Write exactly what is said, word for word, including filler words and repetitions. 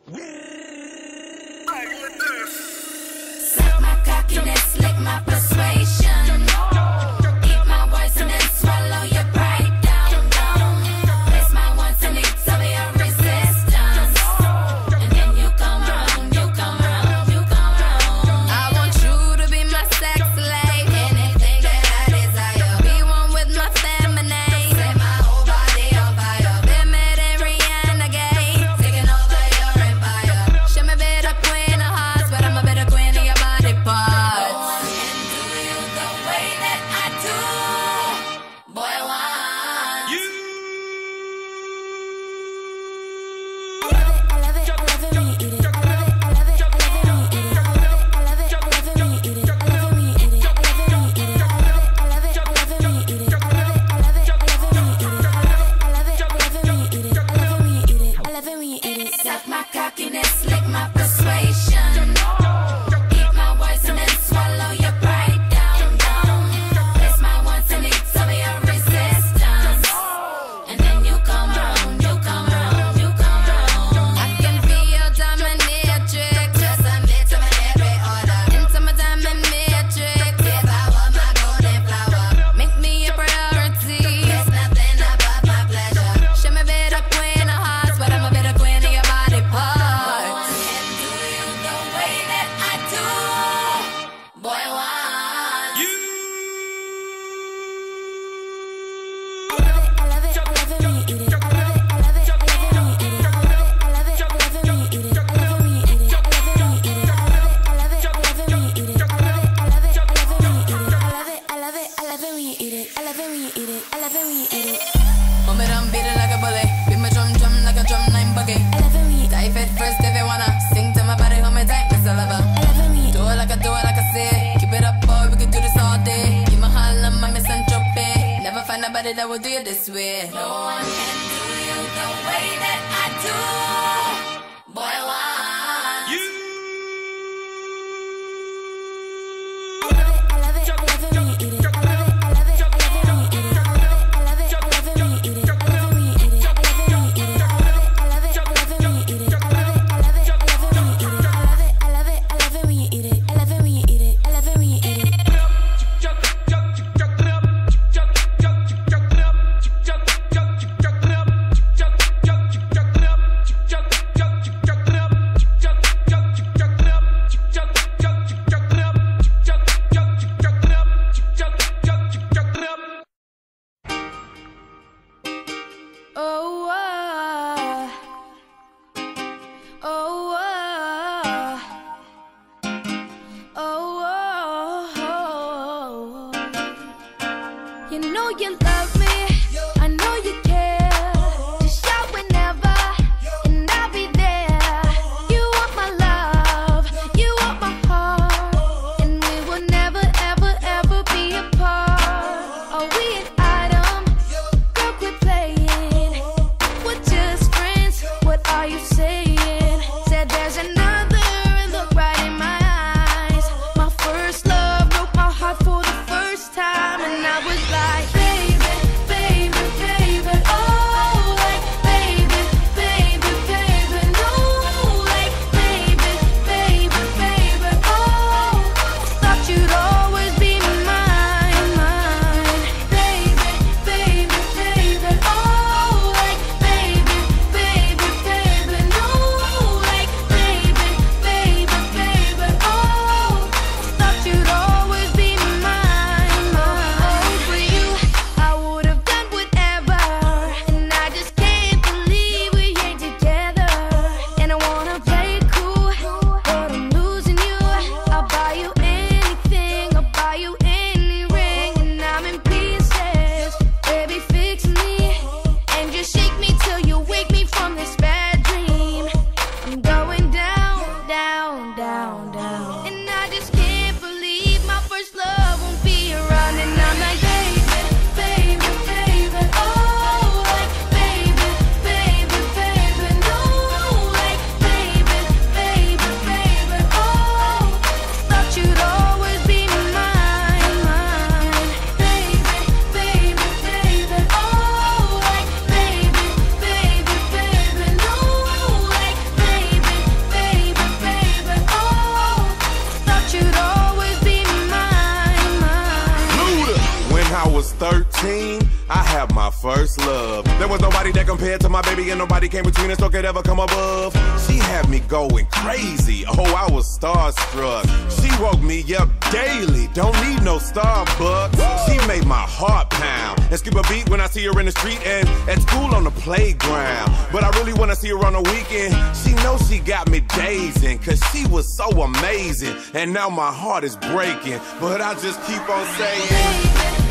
Suck my cockiness, lick my persuasion. Eat my words and then swallow your pride down, down. Place my wants and needs over your resistance. And then you come around, you come around, you come around. I want you to be my sex slave. Anything that I desire. Be one with my feminine. Set my whole body on fire. Been made in Rihanna gay. Taking over your empire. Show me a bit of queen of hearts, but I'm a bit of queen of your body parts. No one can do you the way that I do. Boy, want you. I love it, I love it, I love it when you eat it. I love it, I love it, I love it when you eat it. I love it, I love it, I love it when you eat it. I love it when you eat it. I love it when you eat it. I love it, I love it, I love it when you eat it. I love it, I love it, I love it when you eat it. I love it, I love it, I love it when you eat it. I love it when you eat it. I love it when you eat it. Suck my cockiness, lick my persuasion. Eat my words and then swallow your pride down, down. Place my wants and needs over your resistance. And then you come around, you come around, you come around. I can be your dominatrix. Just submit to my every order. Into my diamond matrix. Devour my golden flower. Make me a priority. There's nothing above my pleasure. Show me a bit of queen of hearts, but I'm a bit of queen of your body parts. No one can do you the way that I do. Boy, want you. I love it, I love it, I love it when you eat it. I love it, I love it, I love it when you eat it. I love it, I love it, I love it when you eat it. I love it when you eat it. I love it when you eat it. I love it, I love it, I love it when you eat it. I love it, I love it, I love it when you eat it. I love it, I love it, I love it when you eat it. I love it when you eat it. I love it when you eat it. Mom it and beat it like a bullet. Beat my drum drum like a drum nine buggy. I love it when you eat it. Dive it first if you wanna. Sing to my body, hold me tight, miss a lover. I love it when you eat Do it like I do it like I say. Keep it up, boy, we can do this all day. You my Harlem, I'm Miss Saint-Tropez. Never find nobody that will do it this way. No one can do you the way that I do. Boy, want you. I love it, I love it, I love it when you eat it. I love it, I love it, I love it when you eat it. I love it, I love it, I love it when you eat it. I love it when you eat it. I love it when you eat it. I love it, I love it, I love it when you eat it. I love it, I love it, I love it when you eat it. I love it, I love it, I love it when you eat it. I love it when you eat it. I love it when you eat it. my first love. There was nobody that compared to my baby, and nobody came between us or could ever come above. She had me going crazy, oh, I was starstruck. She woke me up daily, don't need no Starbucks. She made my heart pound and skip a beat when I see her in the street and at school on the playground. But I really wanna see her on the weekend. She knows she got me dazing, cause she was so amazing. And now my heart is breaking, but I just keep on saying,